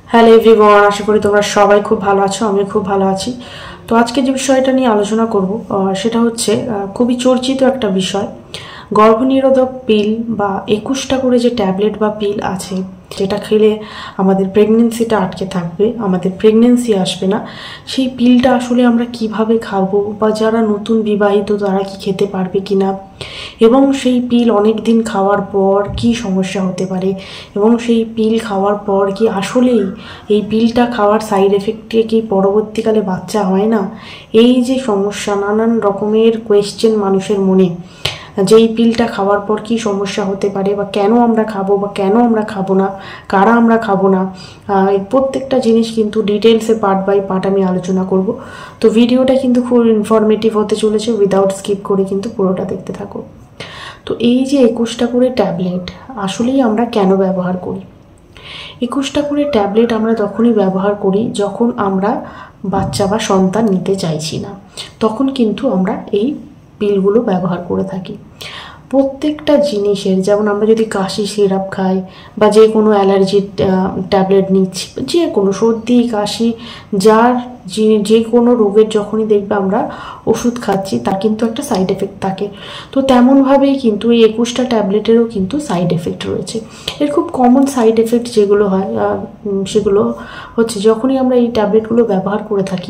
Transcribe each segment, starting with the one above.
Hello everyone, আশা করি তোমরা সবাই খুব ভালো আছো। আমি খুব ভালো আছি। তো আজকে যে বিষয়টা নিয়ে আলোচনা করব সেটা হচ্ছে খুবই চর্চিত একটা বিষয়, গর্ভনিরোধক পিল বা 21টা করে যে ট্যাবলেট বা পিল আছে, যেটা খেলে আমাদের প্রেগনেন্সিটা আটকে থাকবে, আমাদের প্রেগনেন্সি আসবে না। সেই পিলটা আসলে আমরা কিভাবে খাবো, বা যারা নতুন বিবাহিত তারা কি খেতে পারবে কিনা, এবং সেই পিল অনেক দিন খাওয়ার পর কি সমস্যা হতে পারে, এবং সেই পিল খাওয়ার পর কি আসলেই এই পিলটা খাওয়ার সাইড এফেক্টে কি পরবর্তীকালে বাচ্চা হয় না। এই যে সমস্যা, নানান রকমের কোয়েশ্চেন মানুষের মনে, যে এই পিলটা খাওয়ার পর কি সমস্যা হতে পারে, বা কেন আমরা খাবো বা কেন আমরা খাবো না, কারা আমরা খাবো না, এই প্রত্যেকটা জিনিস কিন্তু ডিটেলসে পার্ট বাই পার্ট আমি আলোচনা করব। তো ভিডিওটা কিন্তু খুব ইনফরমেটিভ হতে চলেছে, উইদাউট স্কিপ করে কিন্তু পুরোটা দেখতে থাকো। তো এই যে 21টা করে ট্যাবলেট আসলেই আমরা কেন ব্যবহার করি? 21টা করে ট্যাবলেট আমরা তখনই ব্যবহার করি যখন আমরা বাচ্চা বা সন্তান নিতে চাইছি না, তখন কিন্তু আমরা এই পিলগুলো ব্যবহার করে থাকি। প্রত্যেকটা জিনিসের, যেমন আমরা যদি কাশি সিরাপ খাই বা যে কোনো অ্যালার্জির ট্যাবলেট নিচ্ছি, যে কোনো সর্দি কাশি, যার যে কোনো রোগের যখনই দেখবে আমরা ওষুধ খাচ্ছি, তার কিন্তু একটা সাইড এফেক্ট থাকে। তো তেমনভাবেই কিন্তু এই 21টা ট্যাবলেটেরও কিন্তু সাইড এফেক্ট রয়েছে। এর খুব কমন সাইড এফেক্ট যেগুলো হয় সেগুলো হচ্ছে, যখনই আমরা এই ট্যাবলেটগুলো ব্যবহার করে থাকি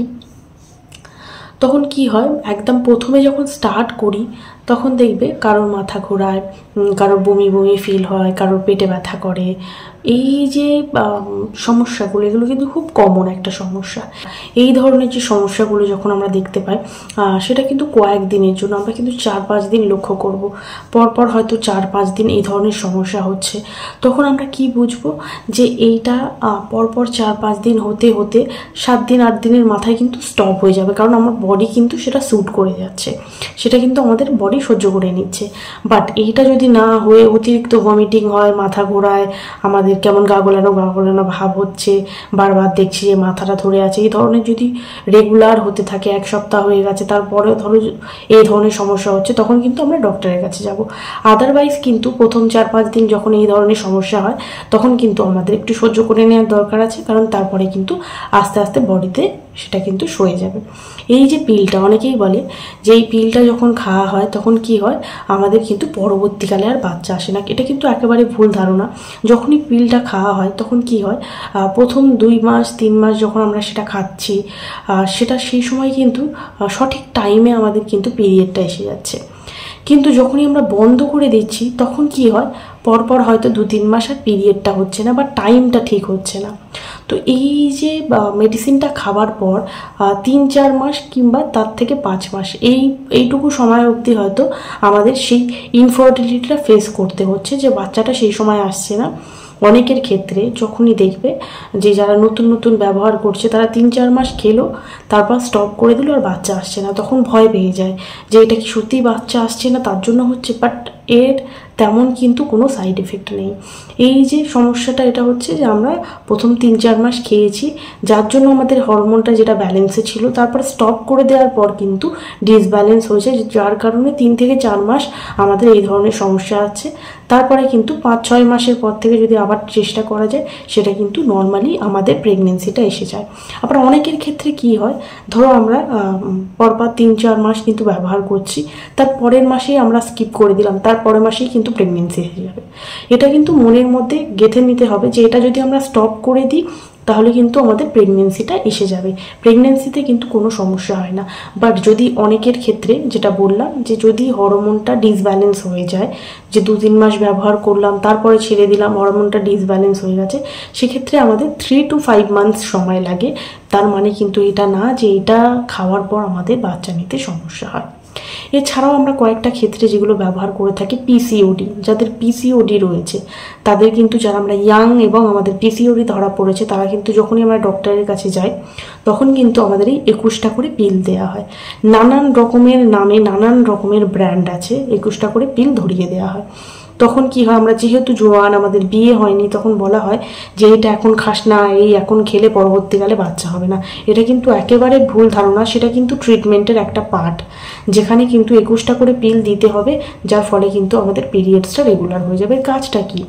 তখন কি হয়, একদম প্রথমে যখন স্টার্ট করি তখন দেখবে কারোর মাথা ঘোরায়, কারোর বমি বমি ফিল হয়, কারোর পেটে ব্যথা করে। এই যে সমস্যাগুলো, এগুলো কিন্তু খুব কমন একটা সমস্যা। এই ধরনের যে সমস্যাগুলো যখন আমরা দেখতে পাই, সেটা কিন্তু কয়েকদিনের জন্য, আমরা কিন্তু 4-5 দিন লক্ষ্য করব, পরপর হয়তো 4-5 দিন এই ধরনের সমস্যা হচ্ছে। তখন আমরা কি বুঝবো যে এইটা পরপর 4-5 দিন হতে হতে 7 দিন 8 দিনের মাথায় কিন্তু স্টপ হয়ে যাবে, কারণ আমার বডি কিন্তু সেটা স্যুট করে যাচ্ছে, সেটা কিন্তু আমাদের বডি সহ্য করে নিচ্ছে। বাট এইটা যদি না হয়ে অতিরিক্ত ভমিটিং হয়, মাথা ঘোরায়, আমাদের কেমন গা গোলানো ভাব হচ্ছে, বারবার দেখছি যে মাথাটা ধরে আছে, এই ধরনের যদি রেগুলার হতে থাকে, 1 সপ্তাহ হয়ে গেছে, তারপরে ধরো এই ধরনের সমস্যা হচ্ছে, তখন কিন্তু আমরা ডক্টরের কাছে যাব। আদারওয়াইজ কিন্তু প্রথম 4-5 দিন যখন এই ধরনের সমস্যা হয়, তখন কিন্তু আমাদের একটু সহ্য করে নেওয়ার দরকার আছে, কারণ তারপরে কিন্তু আস্তে আস্তে বডিতে সেটা কিন্তু সয়ে যাবে। এই যে পিলটা, অনেকেই বলে যে এই পিলটা যখন খাওয়া হয় তখন কি হয়, আমাদের কিন্তু পরবর্তীকালে আর বাচ্চা আসে না। এটা কিন্তু একেবারে ভুল ধারণা। যখনই পিলটা খাওয়া হয় তখন কি হয়, প্রথম 2 মাস 3 মাস যখন আমরা সেটা খাচ্ছি, সেটা সেই সময় কিন্তু সঠিক টাইমে আমাদের কিন্তু পিরিয়ডটা এসে যাচ্ছে। কিন্তু যখনই আমরা বন্ধ করে দিচ্ছি তখন কি হয়, পরপর হয়তো 2-3 মাস আর পিরিয়ডটা হচ্ছে না, বা টাইমটা ঠিক হচ্ছে না। তো এই যে মেডিসিনটা খাওয়ার পর 3-4 মাস কিংবা তার থেকে 5 মাস এইটুকু সময় অবধি হয়তো আমাদের সেই ইনফার্টিলিটিটা ফেস করতে হচ্ছে, যে বাচ্চাটা সেই সময় আসছে না। অনেকের ক্ষেত্রে যখনই দেখবে যে যারা নতুন নতুন ব্যবহার করছে, তারা 3-4 মাস খেলো, তারপর স্টপ করে দিল, আর বাচ্চা আসছে না, তখন ভয় পেয়ে যায় যে এটা কি সত্যিই বাচ্চা আসছে না তার জন্য হচ্ছে। বাট এর তেমন কিন্তু কোনো সাইড এফেক্ট নেই। এই যে সমস্যাটা, এটা হচ্ছে যে আমরা প্রথম 3-4 মাস খেয়েছি, যার জন্য আমাদের হরমোনটা যেটা ব্যালেন্সে ছিল, তারপর স্টপ করে দেওয়ার পর কিন্তু ডিসব্যালেন্স হয়েছে, যার কারণে 3-4 মাস আমাদের এই ধরনের সমস্যা আছে। তারপরে কিন্তু 5-6 মাসের পর থেকে যদি আবার চেষ্টা করা যায়, সেটা কিন্তু নর্মালি আমাদের প্রেগনেন্সিটা এসে যায়। আবার অনেকের ক্ষেত্রে কি হয়, ধরো আমরা পরপর 3-4 মাস কিন্তু ব্যবহার করছি, তার পরের মাসেই আমরা স্কিপ করে দিলাম, তার পরের মাসেই কিন্তু প্রেগনেন্সি এসে যাবে। এটা কিন্তু মনের মধ্যে গেঁথে নিতে হবে যে এটা যদি আমরা স্টপ করে দিই তাহলে কিন্তু আমাদের প্রেগনেন্সিটা এসে যাবে, প্রেগনেন্সিতে কিন্তু কোনো সমস্যা হয় না। বাট যদি অনেকের ক্ষেত্রে, যেটা বললাম, যে যদি হরমোনটা ডিসব্যালেন্স হয়ে যায়, যে 2-3 মাস ব্যবহার করলাম তারপরে ছেড়ে দিলাম, হরমোনটা ডিসব্যালেন্স হয়ে গেছে, সেক্ষেত্রে আমাদের 3 to 5 মান্থস সময় লাগে। তার মানে কিন্তু এটা না যে এটা খাওয়ার পর আমাদের বাচ্চা নিতে সমস্যা হয়। এছাড়াও আমরা কয়েকটা ক্ষেত্রে যেগুলো ব্যবহার করে থাকি, পিসিওডি, যাদের পিসিওডি রয়েছে তাদের কিন্তু, যারা আমরা ইয়াং এবং আমাদের পিসিওডি ধরা পড়েছে, তারা কিন্তু যখনই আমরা ডক্টরের কাছে যাই তখন কিন্তু আমাদের এই 21টা করে পিল দেওয়া হয়। নানান রকমের নামে নানান রকমের ব্র্যান্ড আছে, 21টা করে পিল ধরিয়ে দেওয়া হয়। তখন কি হয়, আমরা যেহেতু জোয়ান, আমাদের বিয়ে হয়নি, তখন বলা হয় যে এটা এখন খাস না, এই এখন খেলে পরবর্তীকালে বাচ্চা হবে না। এটা কিন্তু একেবারে ভুল ধারণা, সেটা কিন্তু ট্রিটমেন্টের একটা পার্ট, যেখানে কিন্তু 21টা করে পিল দিতে হবে, যার ফলে কিন্তু আমাদের পিরিয়ডসটা রেগুলার হয়ে যাবে। কাজটা কি,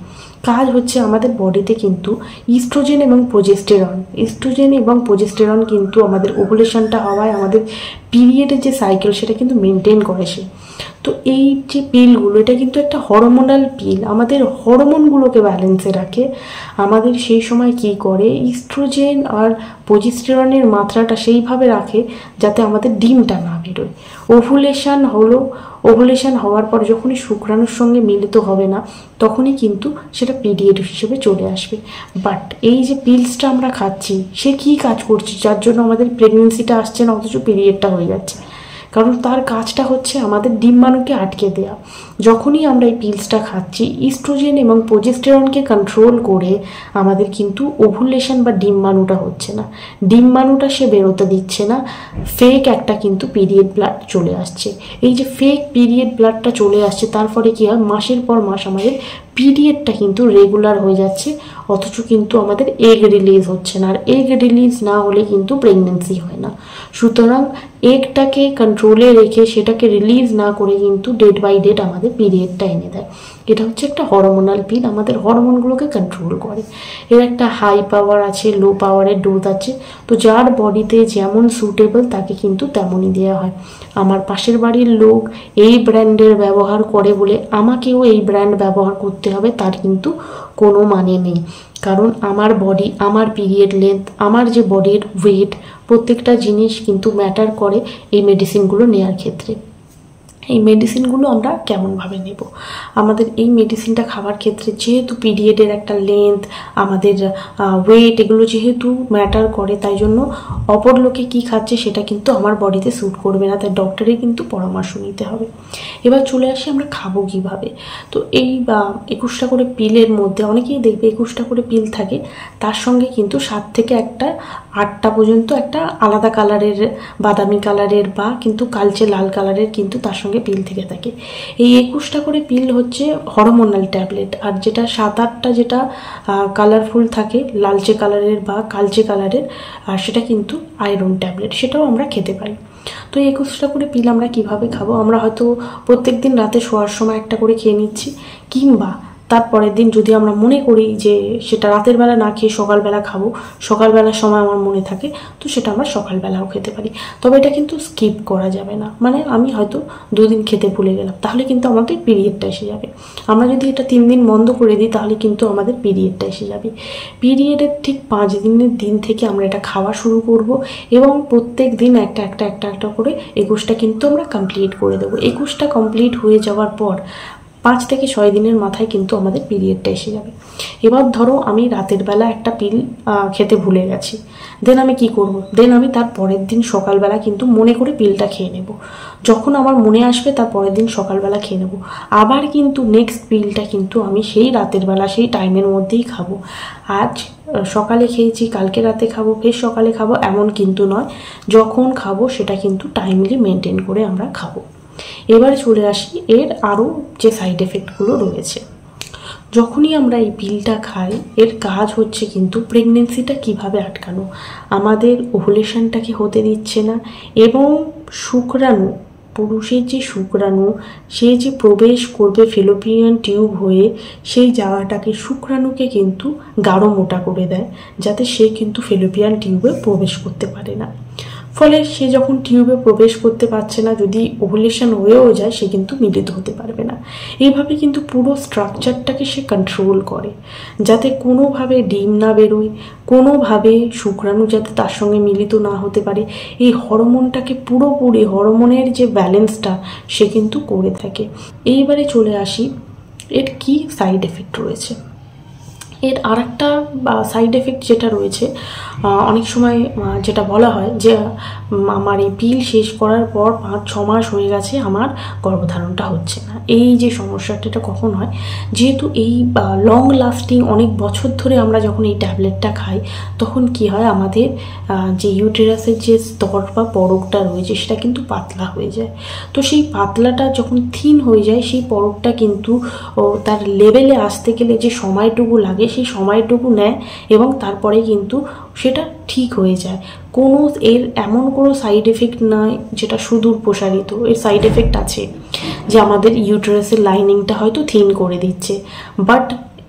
কাজ হচ্ছে আমাদের বডিতে কিন্তু ইস্ট্রোজেন এবং প্রোজেস্টেরন কিন্তু আমাদের ওভুলেশনটা হওয়ায় আমাদের পিরিয়ডের যে সাইকেল সেটা কিন্তু মেনটেন করে সে। তো এই যে পিলগুলো, এটা কিন্তু একটা হরমোনাল পিল, আমাদের হরমোনগুলোকে ব্যালেন্সে রাখে। আমাদের সেই সময় কি করে, ইস্ট্রোজেন আর প্রোজেস্টেরনের মাত্রাটা সেইভাবে রাখে যাতে আমাদের ডিমটা না বেরোয়। ওভুলেশন হওয়ার পর যখনই শুক্রাণুর সঙ্গে মিলিত হবে না, তখনই কিন্তু সেটা পিরিয়ড হিসেবে চলে আসবে। বাট এই যে পিলসটা আমরা খাচ্ছি, সে কি কাজ করছে যার জন্য আমাদের প্রেগনেন্সিটা আসছে না অথচ পিরিয়ডটা হয়ে যাচ্ছে? কারণ তার কাজটা হচ্ছে আমাদের ডিম্বাণুকে আটকে দেয়া। যখনই আমরা এই পিলসটা খাচ্ছি, ইস্ট্রোজেন এবং প্রোজেস্টেরনকে কন্ট্রোল করে আমাদের কিন্তু ওভুলেশন বা ডিম্বাণুটা হচ্ছে না, ডিম্বাণুটা সে বেরোতে দিচ্ছে না। ফেক একটা কিন্তু পিরিয়ড ব্লাড চলে আসছে। এই যে ফেক পিরিয়ড ব্লাডটা চলে আসছে, তার ফলে কী হয়, মাসের পর মাস আমাদের পিরিয়ডটা কিন্তু রেগুলার হয়ে যাচ্ছে, অথচ কিন্তু আমাদের এগ রিলিজ হচ্ছে না। আর এগ রিলিজ না হলে কিন্তু প্রেগনেন্সি হয় না। সুতরাং এগটাকে কন্ট্রোলে রেখে সেটাকে রিলিজ না করে কিন্তু ডেট বাই ডেট আমাদের পিরিয়ডটা এনে দেয়। এটা হচ্ছে একটা হরমোনাল পিল, আমাদের হরমোনগুলোকে কন্ট্রোল করে। এর একটা হাই পাওয়ার আছে, লো পাওয়ারের ডোজ আছে। তো যার বডিতে যেমন সুটেবল তাকে কিন্তু তেমনই দেওয়া হয়। আমার পাশের বাড়ির লোক এই ব্র্যান্ডের ব্যবহার করে বলে আমাকেও এই ব্র্যান্ড ব্যবহার করতে হবে তার কিন্তু কোনো মানে নেই। কারণ আমার বডি, আমার পিরিয়ড লেন্থ, আমার যে বডির ওয়েট, প্রত্যেকটা জিনিস কিন্তু ম্যাটার করে এই মেডিসিনগুলো নেওয়ার ক্ষেত্রে। এই মেডিসিনগুলো আমরা কেমনভাবে নেব, আমাদের এই মেডিসিনটা খাওয়ার ক্ষেত্রে যেহেতু পিরিয়ডের একটা লেন্থ, আমাদের ওয়েট, এগুলো যেহেতু ম্যাটার করে, তাই জন্য অপর লোকে কী খাচ্ছে সেটা কিন্তু আমার বডিতে স্যুট করবে না, তাই ডক্টরের কিন্তু পরামর্শ নিতে হবে। এবার চলে আসি আমরা খাবো কীভাবে। তো এই 21টা করে পিলের মধ্যে অনেকেই দেখবে 21টা করে পিল থাকে, তার সঙ্গে কিন্তু 7 থেকে 8টা পর্যন্ত একটা আলাদা কালারের, বাদামি কালারের বা কিন্তু কালচে লাল কালারের কিন্তু তার সঙ্গে পিল থেকে থাকে। এই 21টা করে পিল হচ্ছে হরমোনাল ট্যাবলেট, আর যেটা 7-8টা যেটা কালারফুল থাকে, লালচে কালারের বা কালচে কালারের, আর সেটা কিন্তু আয়রন ট্যাবলেট, সেটাও আমরা খেতে পারি। তো 21টা করে পিল আমরা কিভাবে খাবো, আমরা হয়তো প্রত্যেক দিন রাতে শোয়ার সময় একটা করে খেয়ে নিচ্ছি, কিংবা তারপরের দিন যদি আমরা মনে করি যে সেটা রাতের বেলা না খেয়ে সকালবেলা খাবো, সকালবেলার সময় আমার মনে থাকে, তো সেটা আমরা সকালবেলাও খেতে পারি। তবে এটা কিন্তু স্কিপ করা যাবে না, মানে আমি হয়তো 2 দিন খেতে ভুলে গেলাম, তাহলে কিন্তু আমাদের পিরিয়ডটা এসে যাবে। আমরা যদি এটা 3 দিন বন্ধ করে দিই, তাহলে কিন্তু আমাদের পিরিয়ডটা এসে যাবে। পিরিয়ডের ঠিক 5 দিনের দিন থেকে আমরা এটা খাওয়া শুরু করব, এবং প্রত্যেক দিন একটা করে 21টা কিন্তু আমরা কমপ্লিট করে দেবো। 21টা কমপ্লিট হয়ে যাওয়ার পর 5 থেকে 6 দিনের মাথায় কিন্তু আমাদের পিরিয়ডটা এসে যাবে। এবার ধরো আমি রাতের বেলা একটা পিল খেতে ভুলে গেছি, দেন আমি কি করব, দেন আমি তার পরের দিন সকালবেলা কিন্তু মনে করে পিলটা খেয়ে নেব। যখন আমার মনে আসবে তার পরের দিন সকালবেলা খেয়ে নেব। আবার কিন্তু নেক্সট পিলটা কিন্তু আমি সেই রাতের বেলা, সেই টাইমের মধ্যেই খাবো। আজ সকালে খেয়েছি, কালকে রাতে খাবো, ফের সকালে খাবো, এমন কিন্তু নয়। যখন খাবো সেটা কিন্তু টাইমলি মেনটেন করে আমরা খাবো। এবারে চলে আসি এর আরও যে সাইড এফেক্টগুলো রয়েছে। যখনই আমরা এই পিলটা খাই, এর কাজ হচ্ছে কিন্তু প্রেগনেন্সিটা কিভাবে আটকানো, আমাদের ওভুলেশনটাকে হতে দিচ্ছে না, এবং শুক্রাণু, পুরুষের যে শুক্রাণু, সে যে প্রবেশ করবে ফেলোপিয়ান টিউব হয়ে, সেই জায়গাটাকে শুক্রাণুকে কিন্তু গাঢ় মোটা করে দেয়, যাতে সে কিন্তু ফেলোপিয়ান টিউবে প্রবেশ করতে পারে না। ফলে সে যখন টিউবে প্রবেশ করতে পারছে না, যদি ওভুলেশন হয়েও যায়, সে কিন্তু মিলিত হতে পারবে না। এইভাবে কিন্তু পুরো স্ট্রাকচারটাকে সে কন্ট্রোল করে, যাতে কোনোভাবে ডিম না বেরোয়, কোনোভাবে শুক্রাণু যাতে তার সঙ্গে মিলিত না হতে পারে। এই হরমোনটাকে পুরোপুরি, হরমোনের যে ব্যালেন্সটা সে কিন্তু করে থাকে। এইবারে চলে আসি এর কি সাইড এফেক্ট রয়েছে। এর আর একটা সাইড এফেক্ট যেটা রয়েছে, অনেক সময় যেটা বলা হয় যে আমার এই পিল শেষ করার পর 5-6 মাস হয়ে গেছে, আমার গর্ভধারণটা হচ্ছে না। এই যে সমস্যাটা কখন হয়, যেহেতু এই লং লাস্টিং অনেক বছর ধরে আমরা যখন এই ট্যাবলেটটা খাই, তখন কি হয়, আমাদের যে ইউটেরাসের যে স্তর বা পরকটা রয়েছে সেটা কিন্তু পাতলা হয়ে যায়। তো সেই পাতলাটা যখন থিন হয়ে যায়, সেই পরকটা কিন্তু তার লেভেলে আসতে গেলে যে সময়টুকু লাগে, সেই সময়টুকু নেয়, এবং তারপরে কিন্তু সেটা ঠিক হয়ে যায়। কোনো এর এমন কোনো সাইড এফেক্ট নয় যেটা সুদূর প্রসারিত। এর সাইড এফেক্ট আছে যে আমাদের ইউটেরাসের লাইনিংটা হয়তো থিন করে দিচ্ছে, বাট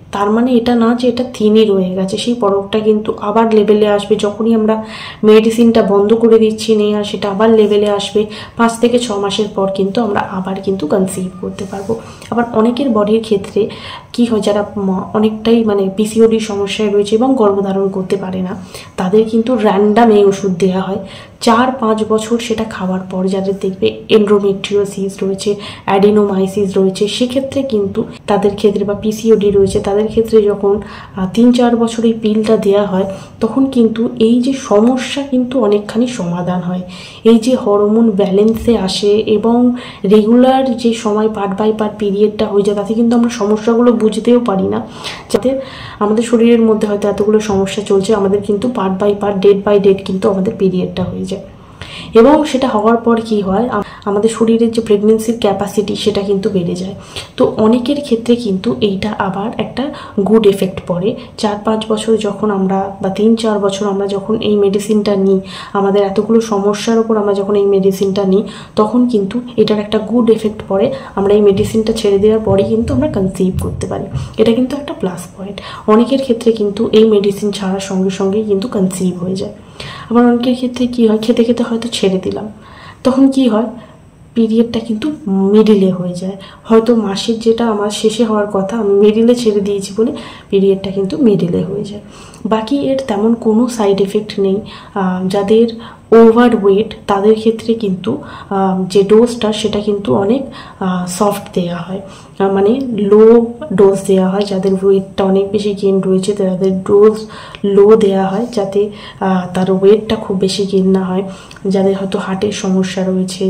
তার মানে এটা না যে এটা থিনই রয়ে গেছে, সেই পরকটা কিন্তু আবার লেভেলে আসবে। যখনই আমরা মেডিসিনটা বন্ধ করে দিচ্ছি নেওয়া, সেটা আবার লেভেলে আসবে। 5 থেকে 6 মাসের পর কিন্তু আমরা আবার কিন্তু কনসিভ করতে পারবো। আবার অনেকের বডির ক্ষেত্রে কি হয়, যারা অনেকটাই মানে পিসিওডি সমস্যায় রয়েছে এবং গর্ভধারণ করতে পারে না, তাদের কিন্তু র্যান্ডাম এই ওষুধ দেওয়া হয় 4-5 বছর সেটা খাওয়ার পর। যাদের দেখবে এন্ড্রোমেট্রিওসিস রয়েছে, অ্যাডিনোমাইসিস রয়েছে, সেক্ষেত্রে কিন্তু তাদের ক্ষেত্রে বা পিসিওডি রয়েছে তাদের ক্ষেত্রে যখন 3-4 বছর এই পিলটা দেওয়া হয়, তখন কিন্তু এই যে সমস্যা কিন্তু অনেকখানি সমাধান হয়। এই যে হরমোন ব্যালেন্সে আসে এবং রেগুলার যে সময় পার্ট বাই পার্ট পিরিয়ডটা হয়ে যায়, তাতে কিন্তু আমরা সমস্যাগুলো বুঝতেও পারি না। যাতে আমাদের শরীরের মধ্যে হয়তো এতগুলো সমস্যা চলছে, আমাদের কিন্তু part by part, date by date কিন্তু আমাদের পিরিয়ডটা হয়ে যায়। এবং সেটা হওয়ার পর কি হয়, আমাদের শরীরের যে প্রেগনেন্সির ক্যাপাসিটি সেটা কিন্তু বেড়ে যায়। তো অনেকের ক্ষেত্রে কিন্তু এইটা আবার একটা গুড এফেক্ট পড়ে। 4-5 বছর যখন আমরা বা 3-4 বছর আমরা যখন এই মেডিসিনটা নিই, আমাদের এতগুলো সমস্যার ওপর আমরা যখন এই মেডিসিনটা নিই, তখন কিন্তু এটার একটা গুড এফেক্ট পড়ে। আমরা এই মেডিসিনটা ছেড়ে দেওয়ার পরেই কিন্তু আমরা কনসিভ করতে পারি। এটা কিন্তু একটা প্লাস পয়েন্ট। অনেকের ক্ষেত্রে কিন্তু এই মেডিসিন ছাড়ার সঙ্গে সঙ্গেই কিন্তু কনসিভ হয়ে যায়। আবার অনেকের ক্ষেত্রে কি হয়, খেতে খেতে হয়তো ছেড়ে দিলাম, তখন কি হয়, পিরিয়ডটা কিন্তু মিডিলে হয়ে যায়। হয়তো মাসের যেটা আমার শেষে হওয়ার কথা, আমি মিডিলে ছেড়ে দিয়েছি বলে পিরিয়ডটা কিন্তু মিডিলে হয়ে যায়। বাকি এর তেমন কোনো সাইড এফেক্ট নেই। যাদের ওভার ওয়েট তাদের ক্ষেত্রে কিন্তু যে ডোজটা সেটা কিন্তু অনেক সফট দেওয়া হয়, মানে লো ডোজ দেওয়া হয়। যাদের ওয়েটটা অনেক বেশি গেইন রয়েছে তাদের ডোজ লো দেওয়া হয়, যাতে তার ওয়েটটা খুব বেশি গেইন না হয়। যাদের হয়তো হার্টের সমস্যা রয়েছে,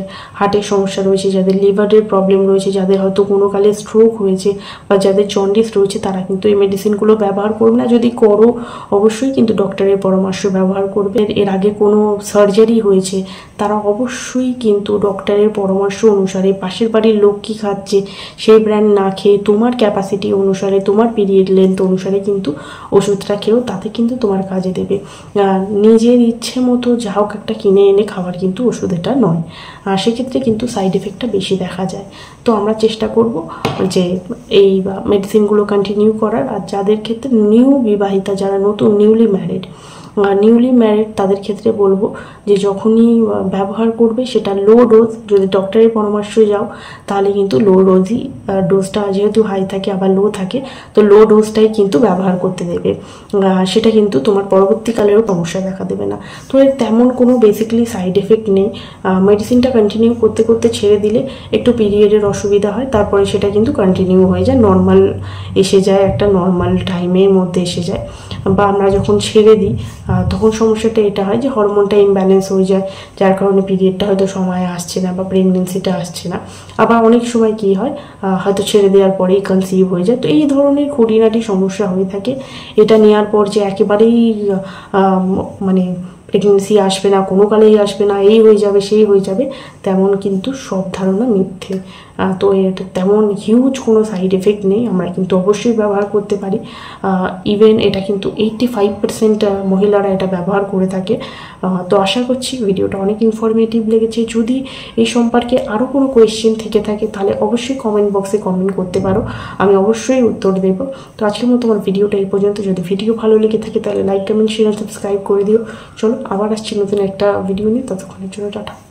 যাদের লিভারের প্রবলেম রয়েছে, যাদের হয়তো কোনো কালে স্ট্রোক হয়েছে বা যাদের জন্ডিস রয়েছে, তারা কিন্তু এই মেডিসিনগুলো ব্যবহার করবে না। যদি করো অবশ্যই কিন্তু ডক্টরের পরামর্শ ব্যবহার করবে। এর আগে কোনো সার্জারি হয়েছে তারা অবশ্যই কিন্তু ডক্টরের পরামর্শ অনুসারে, পাশের বাড়ির লোক কী খাচ্ছে সেই ব্র্যান্ড না খেয়ে, তোমার ক্যাপাসিটি অনুসারে, তোমার পিরিয়ড লেন্থ অনুসারে কিন্তু ওষুধটা খেয়েও, তাতে কিন্তু তোমার কাজে দেবে। নিজের ইচ্ছে মতো যা হোক একটা কিনে এনে খাবার কিন্তু ওষুধ এটা নয়। সেক্ষেত্রে কিন্তু সাইড এফেক্টটা বেশি দেখা যায়। তো আমরা চেষ্টা করব যে এই মেডিসিনগুলো কন্টিনিউ করার। আর যাদের ক্ষেত্রে নিউ বিবাহিতা, যারা নতুন নিউলি ম্যারিড তাদের ক্ষেত্রে বলবো যে যখনই ব্যবহার করবে সেটা লো ডোজ। যদি ডক্টরের পরামর্শে যাও তাহলে কিন্তু লো ডোজই, ডোজটা যেহেতু হাই থাকে আবার লো থাকে, তো লো ডোজটাই কিন্তু ব্যবহার করতে দেবে। সেটা কিন্তু তোমার পরবর্তীকালেরও সমস্যা দেখা দেবে না। তো এর তেমন কোনো বেসিক্যালি সাইড এফেক্ট নেই। মেডিসিনটা কন্টিনিউ করতে করতে ছেড়ে দিলে একটু পিরিয়ডের অসুবিধা হয়, তারপরে সেটা কিন্তু কন্টিনিউ হয়ে যায়, নর্মাল এসে যায়, একটা নর্মাল টাইমের মধ্যে এসে যায়। বা আমরা যখন ছেড়ে দিই তখন সমস্যাটা এটা হয় যে হরমোনটা ইমব্যালেন্স হয়ে যায়, যার কারণে পিরিয়ডটা হয়তো সময়ে আসছে না বা প্রেগনেন্সিটা আসছে না। আবার অনেক সময় কি হয়, হয়তো ছেড়ে দেওয়ার পরেই কনসিভ হয়ে যায়। তো এই ধরনের খুঁটিনাটি সমস্যা হয়ে থাকে। এটা নেওয়ার পর যে একেবারেই মানে প্রেগনেন্সি আসবে না, কোনো কালেই আসবে না, এই হয়ে যাবে সেই হয়ে যাবে, তেমন কিন্তু সব ধারণা মিথ্যে। তো এর তেমন হিউজ কোনো সাইড এফেক্ট নেই, আমরা কিন্তু অবশ্যই ব্যবহার করতে পারি। ইভেন এটা কিন্তু 85% মহিলারা এটা ব্যবহার করে থাকে। তো আশা করছি ভিডিওটা অনেক ইনফরমেটিভ লেগেছে। যদি এই সম্পর্কে আরও কোনো কোয়েশ্চেন থেকে থাকে তাহলে অবশ্যই কমেন্ট বক্সে কমেন্ট করতে পারো, আমি অবশ্যই উত্তর দেব। তো আজকের মতো আমার ভিডিওটা এই পর্যন্ত। যদি ভিডিও ভালো লেগে থাকে তাহলে লাইক, কমেন্ট, শেয়ার, সাবস্ক্রাইব করে দিও। চলো আবার আসছি নতুন একটা ভিডিও নিয়ে, ততক্ষণের জন্য টাটা।